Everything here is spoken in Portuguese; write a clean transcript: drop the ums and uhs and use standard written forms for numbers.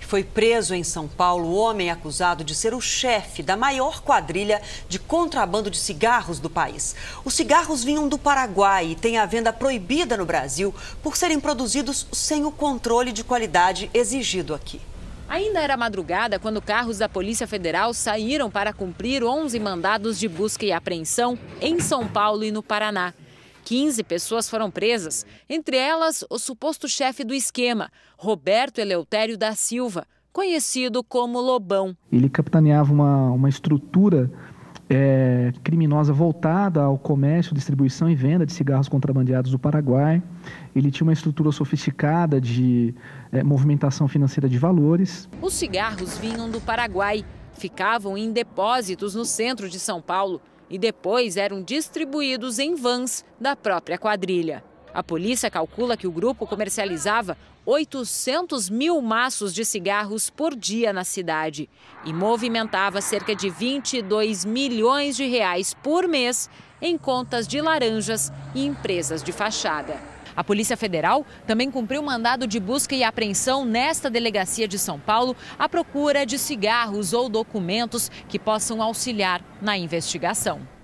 Foi preso em São Paulo o homem acusado de ser o chefe da maior quadrilha de contrabando de cigarros do país. Os cigarros vinham do Paraguai e têm a venda proibida no Brasil por serem produzidos sem o controle de qualidade exigido aqui. Ainda era madrugada quando carros da Polícia Federal saíram para cumprir 11 mandados de busca e apreensão em São Paulo e no Paraná. 15 pessoas foram presas, entre elas o suposto chefe do esquema, Roberto Eleutério da Silva, conhecido como Lobão. Ele capitaneava uma estrutura criminosa voltada ao comércio, distribuição e venda de cigarros contrabandeados do Paraguai. Ele tinha uma estrutura sofisticada de movimentação financeira de valores. Os cigarros vinham do Paraguai, ficavam em depósitos no centro de São Paulo e depois eram distribuídos em vans da própria quadrilha. A polícia calcula que o grupo comercializava 800 mil maços de cigarros por dia na cidade e movimentava cerca de 22 milhões de reais por mês em contas de laranjas e empresas de fachada. A Polícia Federal também cumpriu mandado de busca e apreensão nesta delegacia de São Paulo à procura de cigarros ou documentos que possam auxiliar na investigação.